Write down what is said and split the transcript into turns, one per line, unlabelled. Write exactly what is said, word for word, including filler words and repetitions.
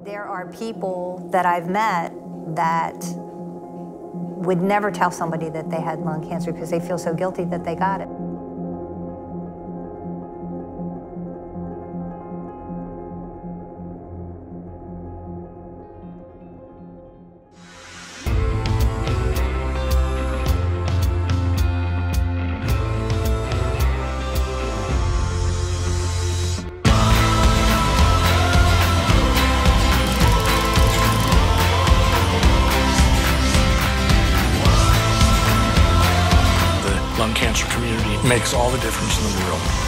There are people that I've met that would never tell somebody that they had lung cancer because they feel so guilty that they got it.
Lung cancer community makes all the difference in the world.